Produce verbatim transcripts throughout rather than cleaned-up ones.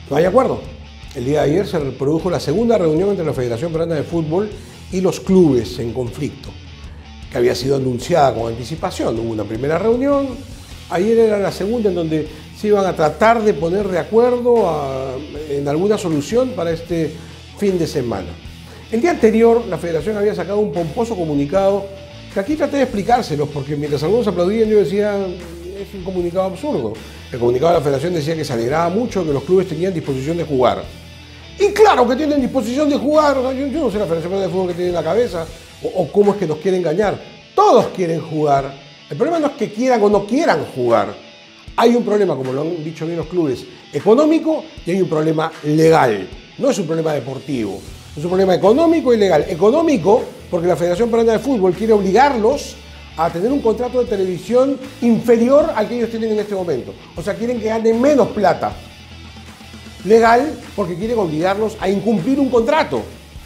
No hay acuerdo. El día de ayer se produjo la segunda reunión entre la Federación Peruana de Fútbol y los clubes en conflicto, que había sido anunciada con anticipación. Hubo una primera reunión, ayer era la segunda en donde se iban a tratar de poner de acuerdo a, en alguna solución para este fin de semana. El día anterior la Federación había sacado un pomposo comunicado que aquí traté de explicárselos porque mientras algunos aplaudían yo decía es un comunicado absurdo. El comunicado de la Federación decía que se alegraba mucho que los clubes tenían disposición de jugar. Y claro que tienen disposición de jugar, o sea, yo, yo no sé la Federación de Fútbol que tiene en la cabeza o, o cómo es que nos quieren engañar. Todos quieren jugar. El problema no es que quieran o no quieran jugar. Hay un problema, como lo han dicho bien los clubes, económico y hay un problema legal. No es un problema deportivo, es un problema económico y legal. Económico porque la Federación Peruana de Fútbol quiere obligarlos a tener un contrato de televisión inferior al que ellos tienen en este momento. O sea, quieren que ganen menos plata. Legal porque quieren obligarlos a incumplir un contrato,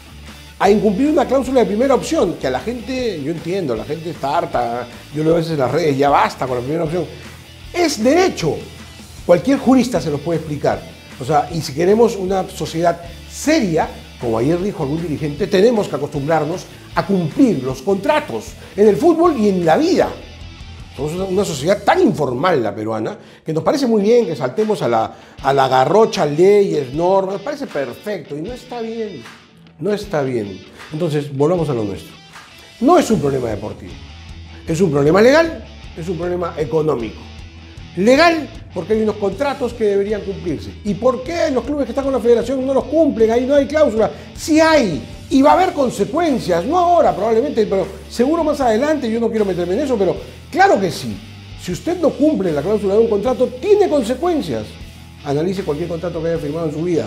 a incumplir una cláusula de primera opción, que a la gente, yo entiendo, la gente está harta, yo lo veo a veces en las redes, ya basta con la primera opción. Es derecho, cualquier jurista se los puede explicar. O sea, y si queremos una sociedad seria, como ayer dijo algún dirigente, tenemos que acostumbrarnos a cumplir los contratos en el fútbol y en la vida. Somos una sociedad tan informal la peruana que nos parece muy bien que saltemos a la, a la garrocha, leyes, normas, nos parece perfecto y no está bien, no está bien. Entonces, volvamos a lo nuestro. No es un problema deportivo, es un problema legal, es un problema económico. Legal, porque hay unos contratos que deberían cumplirse. ¿Y por qué los clubes que están con la federación no los cumplen? Ahí no hay cláusula. Sí hay, y va a haber consecuencias, no ahora probablemente, pero seguro más adelante, yo no quiero meterme en eso, pero claro que sí. Si usted no cumple la cláusula de un contrato, tiene consecuencias. Analice cualquier contrato que haya firmado en su vida.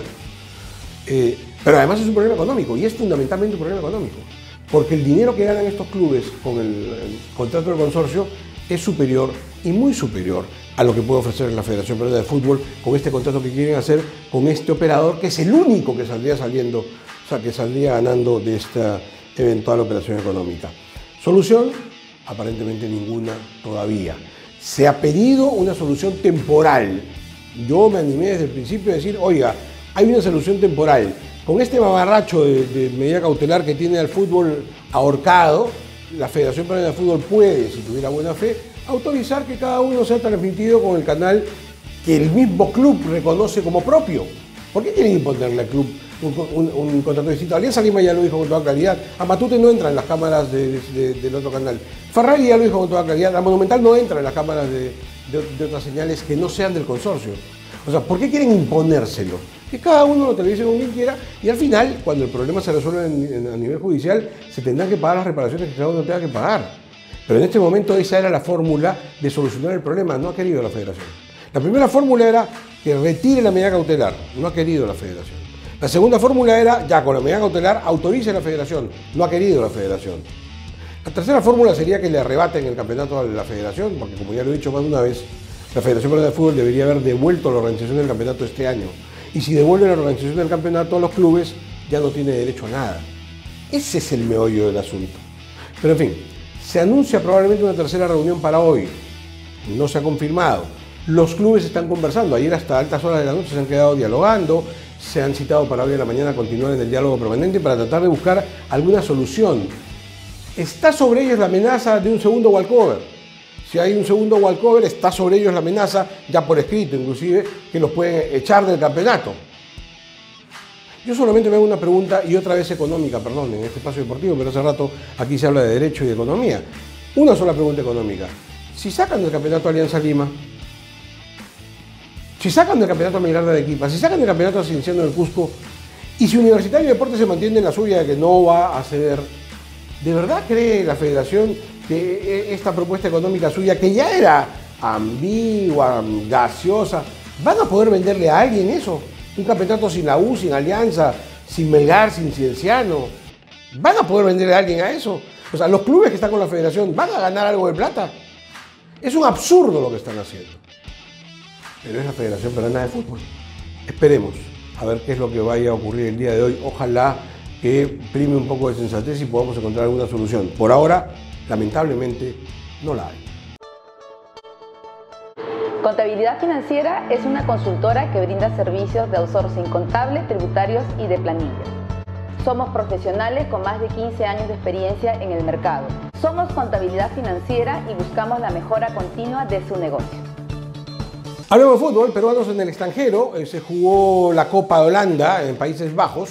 Eh, pero además es un problema económico, y es fundamentalmente un problema económico. Porque el dinero que ganan estos clubes con el, el contrato del consorcio es superior y muy superior a lo que puede ofrecer la Federación Peruana de Fútbol con este contrato que quieren hacer con este operador que es el único que saldría saliendo, o sea, que saldría ganando de esta eventual operación económica. Solución, aparentemente ninguna todavía. Se ha pedido una solución temporal. Yo me animé desde el principio a decir, oiga, hay una solución temporal. Con este mamarracho de, de medida cautelar que tiene al fútbol ahorcado, la Federación Peruana de Fútbol puede, si tuviera buena fe, autorizar que cada uno sea transmitido con el canal que el mismo club reconoce como propio. ¿Por qué quieren imponerle al club un, un, un contrato distinto? Alianza Lima ya lo dijo con toda claridad. A Matute no entra en las cámaras de, de, del otro canal. Ferrari ya lo dijo con toda claridad. La Monumental no entra en las cámaras de, de, de otras señales que no sean del consorcio. O sea, ¿por qué quieren imponérselo? Que cada uno lo televise como quien quiera y al final, cuando el problema se resuelve en, en, a nivel judicial, se tendrán que pagar las reparaciones que cada uno tenga que pagar. Pero en este momento esa era la fórmula de solucionar el problema, no ha querido la Federación. La primera fórmula era que retire la medida cautelar, no ha querido la Federación. La segunda fórmula era, ya con la medida cautelar, autorice a la Federación, no ha querido la Federación. La tercera fórmula sería que le arrebaten el campeonato a la Federación, porque como ya lo he dicho más de una vez, la Federación Peruana de Fútbol debería haber devuelto la organización del campeonato este año. Y si devuelve la organización del campeonato a los clubes, ya no tiene derecho a nada. Ese es el meollo del asunto. Pero en fin, se anuncia probablemente una tercera reunión para hoy. No se ha confirmado. Los clubes están conversando. Ayer hasta altas horas de la noche se han quedado dialogando. Se han citado para hoy de la mañana continuar en el diálogo permanente para tratar de buscar alguna solución. Está sobre ellos la amenaza de un segundo walkover. Si hay un segundo walkover, está sobre ellos la amenaza, ya por escrito inclusive, que los pueden echar del campeonato. Yo solamente me hago una pregunta, y otra vez económica, perdón, en este espacio deportivo, pero hace rato aquí se habla de derecho y de economía. Una sola pregunta económica. Si sacan del campeonato Alianza Lima, si sacan del campeonato Melgar de Arequipa, si sacan del campeonato Cienciano del Cusco, y si Universitario de Deportes se mantiene en la suya de que no va a ceder, ¿de verdad cree la Federación que esta propuesta económica suya, que ya era ambigua, gaseosa, van a poder venderle a alguien eso? Un campeonato sin la U, sin Alianza, sin Melgar, sin Cienciano. ¿Van a poder venderle a alguien a eso? O sea, los clubes que están con la Federación van a ganar algo de plata. Es un absurdo lo que están haciendo. Pero es la Federación Peruana de Fútbol. Esperemos a ver qué es lo que vaya a ocurrir el día de hoy. Ojalá que prime un poco de sensatez y podamos encontrar alguna solución. Por ahora, lamentablemente, no la hay. Contabilidad Financiera es una consultora que brinda servicios de outsourcing contable, tributarios y de planillas. Somos profesionales con más de quince años de experiencia en el mercado. Somos Contabilidad Financiera y buscamos la mejora continua de su negocio. Hablamos de fútbol, peruanos en el extranjero. Eh, se jugó la Copa de Holanda en Países Bajos.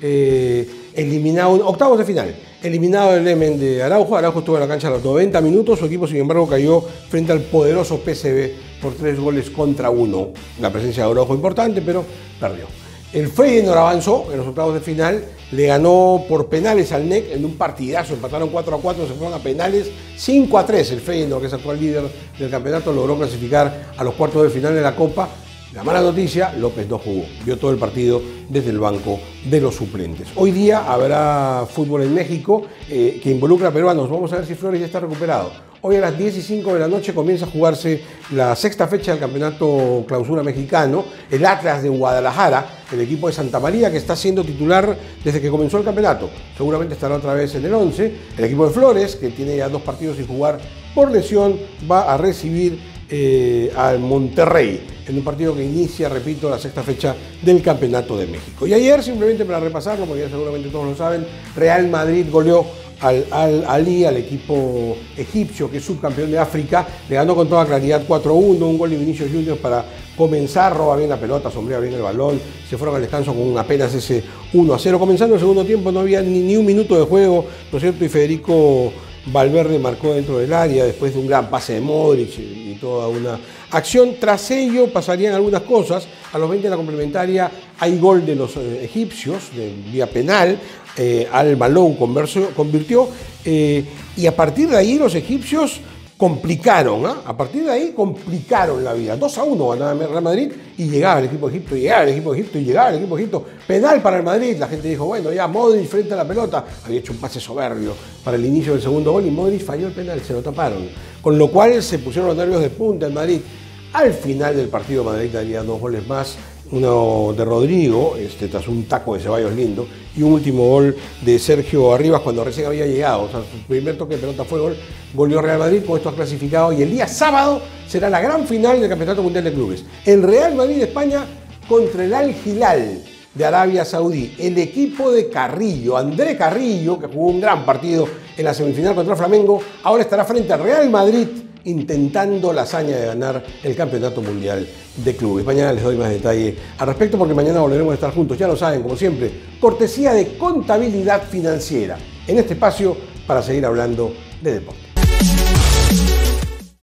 Eh, eliminado, octavos de final. Eliminado el Emmen de Araujo. Araujo estuvo en la cancha a los noventa minutos. Su equipo, sin embargo, cayó frente al poderoso P S V por tres goles contra uno. La presencia de Araujo importante, pero perdió. El Feyenoord avanzó en los octavos de final, le ganó por penales al N E C en un partidazo, empataron cuatro a cuatro, se fueron a penales, cinco a tres. El Feyenoord, que es actual líder del campeonato, logró clasificar a los cuartos de final de la Copa. La mala noticia, López no jugó, vio todo el partido desde el banco de los suplentes. Hoy día habrá fútbol en México eh, que involucra a peruanos. Vamos a ver si Flores ya está recuperado. Hoy a las diez y cinco de la noche comienza a jugarse la sexta fecha del campeonato clausura mexicano. El Atlas de Guadalajara, el equipo de Santa María, que está siendo titular desde que comenzó el campeonato. Seguramente estará otra vez en el once. El equipo de Flores, que tiene ya dos partidos sin jugar por lesión, va a recibir eh, al Monterrey en un partido que inicia, repito, la sexta fecha del Campeonato de México. Y ayer, simplemente para repasarlo, porque ya seguramente todos lo saben, Real Madrid goleó al Al-Ahly, al equipo egipcio que es subcampeón de África. Le ganó con toda claridad cuatro a uno, un gol de Vinicius Junior para comenzar, roba bien la pelota, sombrea bien el balón, se fueron al descanso con apenas ese uno a cero. Comenzando el segundo tiempo no había ni, ni un minuto de juego, ¿no es cierto? Y Federico Valverde marcó dentro del área después de un gran pase de Modric y, y toda una acción. Tras ello pasarían algunas cosas. A los veinte de la complementaria hay gol de los eh, egipcios de vía penal. Eh, Al-Malou convirtió eh, y a partir de ahí los egipcios complicaron, ¿eh? a partir de ahí complicaron la vida. dos a uno ganaba el Real Madrid y llegaba el equipo de Egipto, y llegaba el equipo de Egipto, y llegaba el equipo de Egipto. Penal para el Madrid, la gente dijo, bueno, ya Modric frente a la pelota, había hecho un pase soberbio para el inicio del segundo gol y Modric falló el penal, se lo taparon. Con lo cual se pusieron los nervios de punta en Madrid. Al final del partido Madrid daría dos goles más, uno de Rodrigo, este, tras un taco de Ceballos lindo, y un último gol de Sergio Arribas cuando recién había llegado. O sea, su primer toque de pelota fue gol, goleó Real Madrid, con esto ha clasificado, y el día sábado será la gran final del Campeonato Mundial de Clubes. El Real Madrid de España contra el Al-Hilal de Arabia Saudí. El equipo de Carrillo, André Carrillo, que jugó un gran partido en la semifinal contra Flamengo, ahora estará frente al Real Madrid intentando la hazaña de ganar el Campeonato Mundial de Clubes. Mañana les doy más detalle al respecto porque mañana volveremos a estar juntos, ya lo saben, como siempre, cortesía de Contabilidad Financiera, en este espacio para seguir hablando de deporte.